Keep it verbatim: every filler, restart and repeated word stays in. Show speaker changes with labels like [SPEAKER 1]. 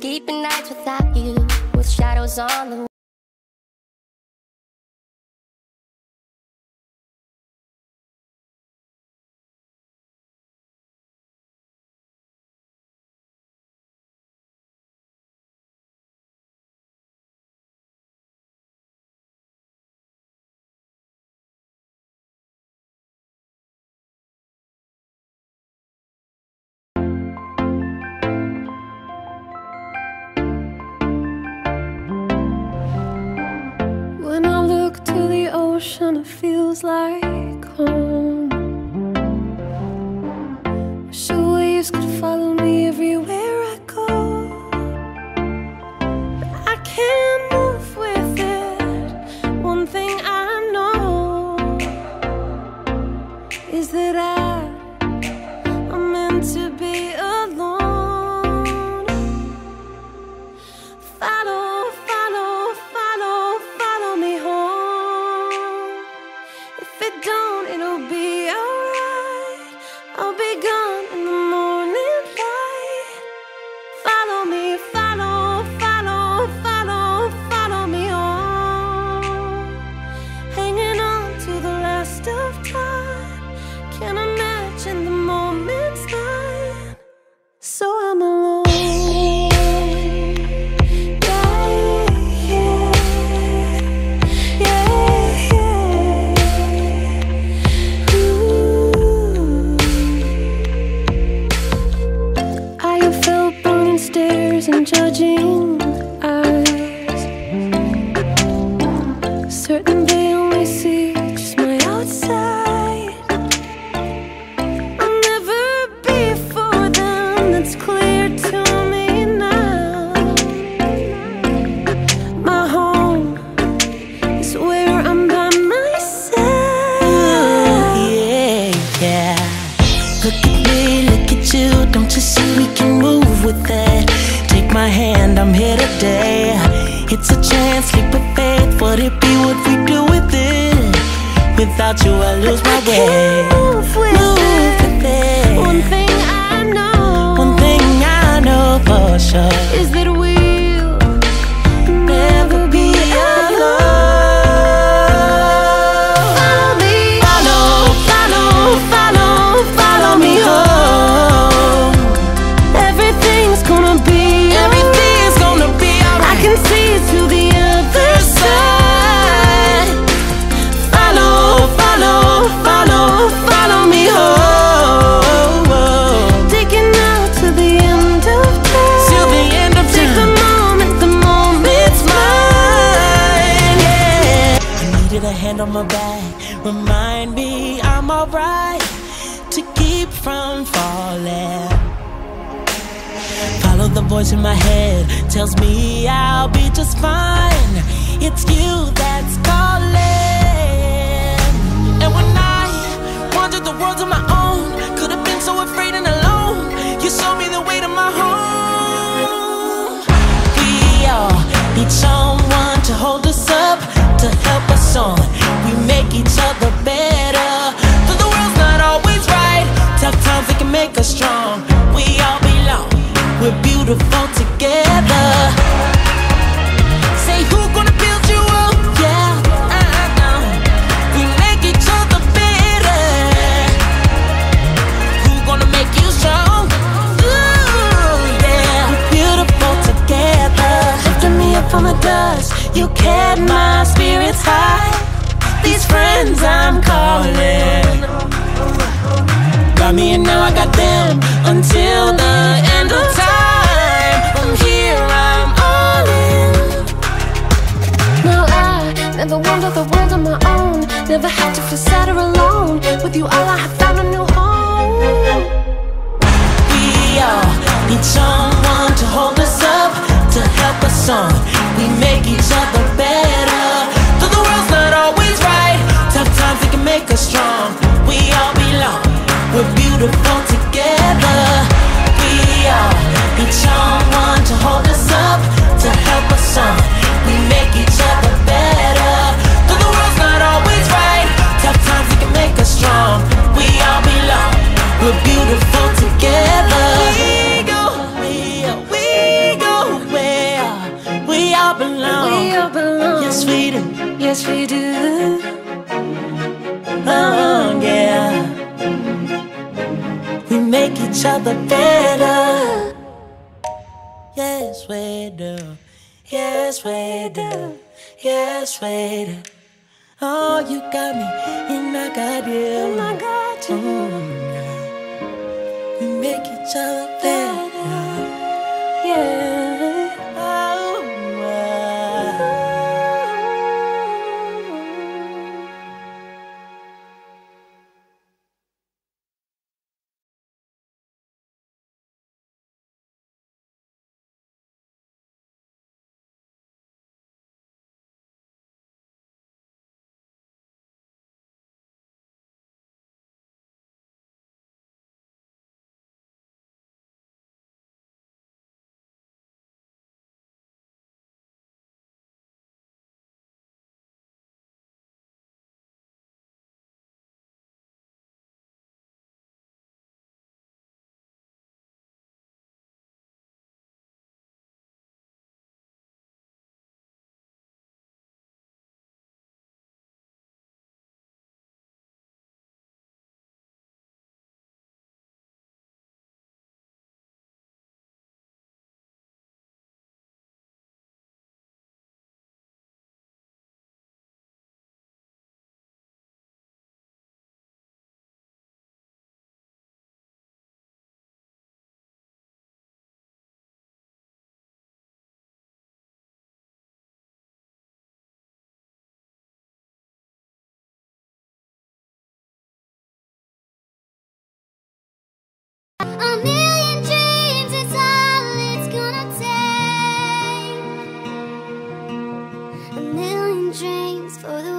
[SPEAKER 1] sleeping nights without you, with shadows on the wall.
[SPEAKER 2] It feels like home. Wish the waves could follow me everywhere I go, but I can't move with it. One thing I know is that I, I'm meant to be alone. Follow, follow, follow, follow me home. If it don't, it'll be alright. I'll be gone in the morning light. Follow me, follow, follow, follow, follow me home. Hanging on to the last of time. Can't imagine the moment's mine. So I'm alone. And judging eyes, certain they only see just my outside. I'll never be for them, that's clear to me now. My home is where I'm by myself.
[SPEAKER 3] Ooh, yeah, yeah. Look at me, look at you, don't you see we can move with that? My hand, I'm here today. It's a chance, leap of faith. Would it be what we do with it? Without you, I lose my way.
[SPEAKER 2] I can't move with,
[SPEAKER 3] move
[SPEAKER 2] it.
[SPEAKER 3] with it.
[SPEAKER 2] One thing I know,
[SPEAKER 3] one thing I know for sure
[SPEAKER 2] is that we'll never be alone. Follow me, follow, follow, follow, follow me home. Everything's gonna be
[SPEAKER 3] on my back, remind me I'm alright, to keep from falling. Follow the voice in my head, tells me I'll be just fine. It's you that's calling. And when I wandered the world on my own, could have been so afraid and alone, you showed me the way to my home. We all need someone to hold us up, to help us on. We make each other better. Though the world's not always right, tough times they can make us strong. We all belong, we're beautiful together. Say who's gonna build you up? Yeah, uh, uh, we make each other better. Who's gonna make you strong? Ooh, yeah, we're beautiful together. Lifting me up from the dust, you kept my spirits high. These friends I'm calling got me and now I got them until the end of time. From here I'm all in.
[SPEAKER 2] Now I never wandered the world on my own, never had to feel sad or alone. With you all I have found a new home.
[SPEAKER 3] We all need someone to hold us up, to help us on. We make each other better. Though the world's not always right, tough times they can make us strong. We all belong, we're beautiful together. We all need someone to hold us up, to help us on. We make each other better. Though the world's not always right, tough times they can make us strong. We all belong, we're beautiful together. We go, we go, we go.
[SPEAKER 2] you.
[SPEAKER 3] Oh yeah, we make each other better. Yes we do, yes we do, yes we do. Oh, you got me and I got you,
[SPEAKER 2] And I got you.
[SPEAKER 3] mm, yeah. We make each other better.
[SPEAKER 2] Yeah.
[SPEAKER 3] Oh, uh.
[SPEAKER 1] A million dreams is all it's gonna take. A million dreams for the